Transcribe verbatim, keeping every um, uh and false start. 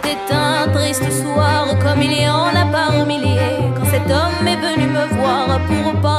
C'était un triste soir, comme il y en a par milliers, quand cet homme est venu me voir pour pas